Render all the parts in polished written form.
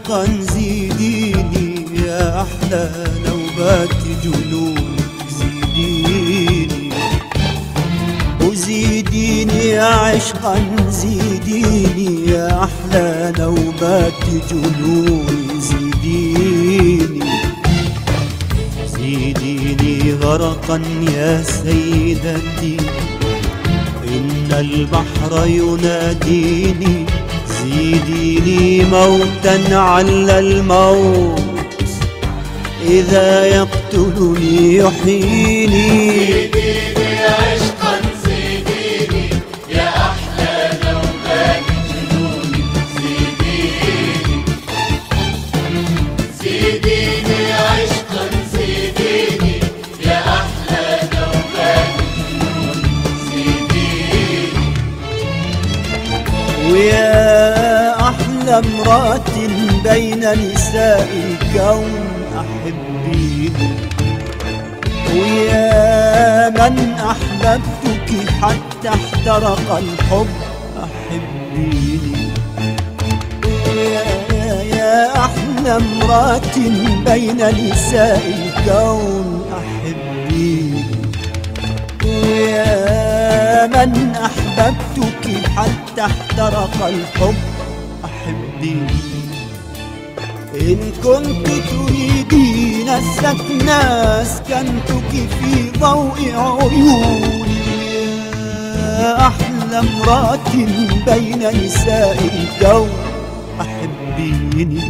عشقا زيديني يا أحلى نوبات جنونك زيديني وزيديني يا عشقا زيديني يا أحلى نوبات جنوني زيديني زيديني غرقا يا سيدتي إن البحر يناديني زيديني موتا على الموت إذا يقتلني يحييني زيديني عشقا زيديني يا أحلى نوبات جنوني زيديني زيديني عشقا زيديني يا أحلى نوبات جنوني زيديني ويا أحلى امرأة بين نساء الكون أحبيني ويا من أحببتك حتى احترق الحب أحبيني ويا أحلى امرأة بين نساء الكون أحبيني ويا من أحببتك حتى احترق الحب أحبيني إن كنت تريدين السكن أسكنتك في ضوء عيوني يا أحلى امرأة بين نساء الكون أحبيني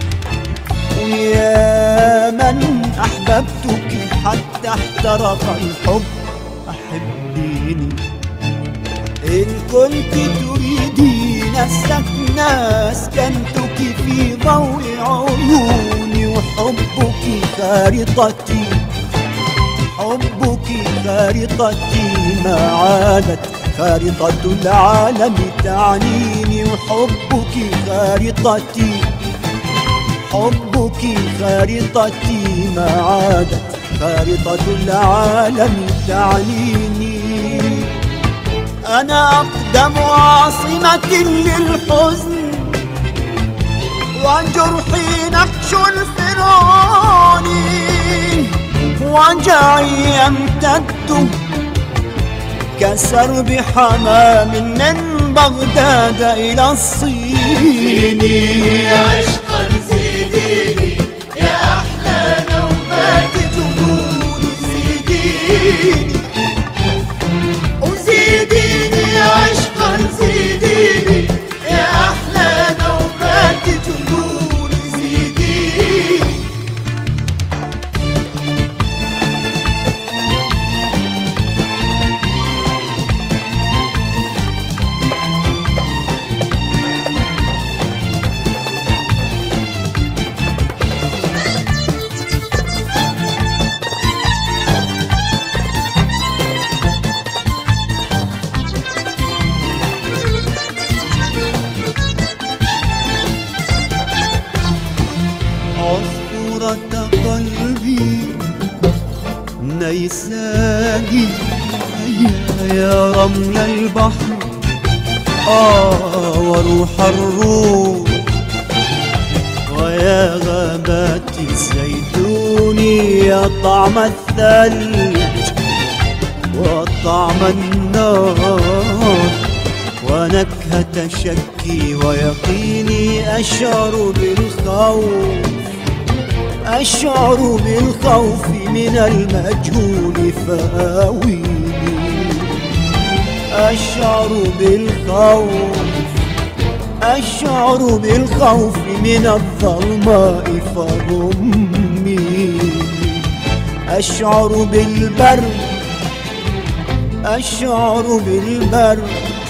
ويا من أحببتك حتى احترق الحب أحبيني إن كنت تريدين السكن أسكنتك في ضوء عيوني وحبك خارطتي حبك خارطتي ما عادت خارطة العالم تعنيني وحبك خارطتي حبك خارطتي ما عادت خارطة العالم تعنيني أنا أقدم عاصمة للحزن وجرحي نقش الفرعون وجعي يمتد كسرب حمام من بغداد إلى الصين زيديني عشقا زيديني يا أحلى نوبات جنوني زيديني وزيديني عشقا زيديني يا أحلى نوبات جنوني زيديني عصفورة قلبي نيساني يا رمل البحر وروح الروح ويا غابات الزيتون يا طعم الثلج وطعم النار ونكهة شكي ويقيني أشعر بالخوف أشعر بالخوف من المجهول فآويني أشعر بالخوف أشعر بالخوف من الظلماء فضميني أشعر بالبرد أشعر بالبرد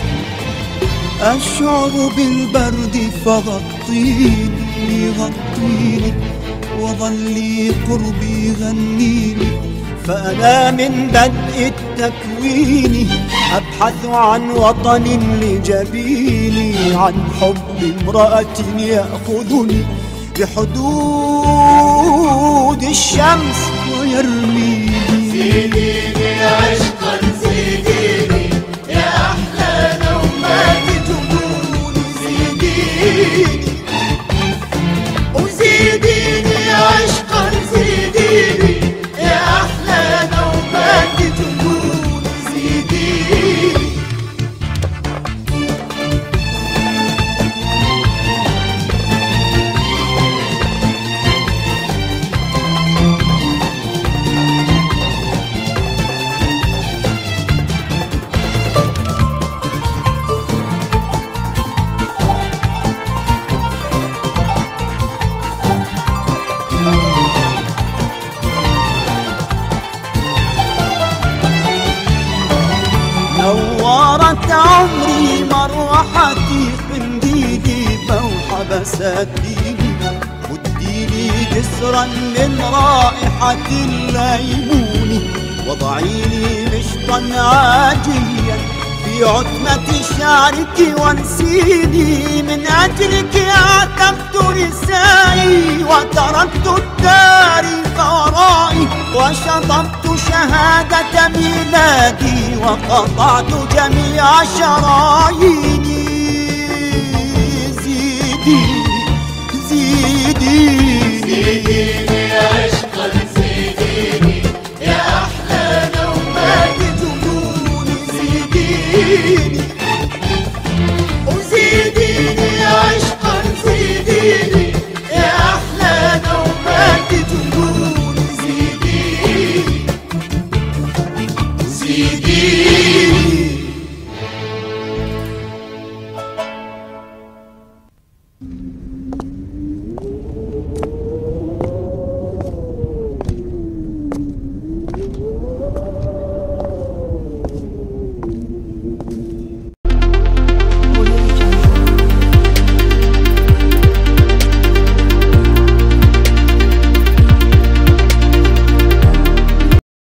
أشعر بالبرد فغطيني غطيني وظلي قربي غنيني فأنا من بدء التكوين أبحث عن وطن لجبيني عن حب امرأة يأخذني بحدود الشمس ويرميني زيديني عشقا زيديني يا أحلى نوبات جنوني زيديني فرحة عمري مروحتي قنديلي بوحة بساتيني وديني جسرا من رائحة الليمون وضعيني مشطا عاجيا في عتمة شعرك وانسيني من أجلك عتبت نسائي وتركت التاريخ ورائي وشطبت شهادة ميلادي وقطعت جميع شراييني زيديني زيديني زيديني عشقا زيديني يا أحلى نومات جنوني زيديني وزيديني عشقا زيديني يا أحلى نومات جنوني زيديني